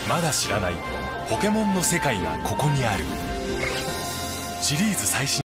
まだ知らないポケモンの世界がここにある。シリーズ最新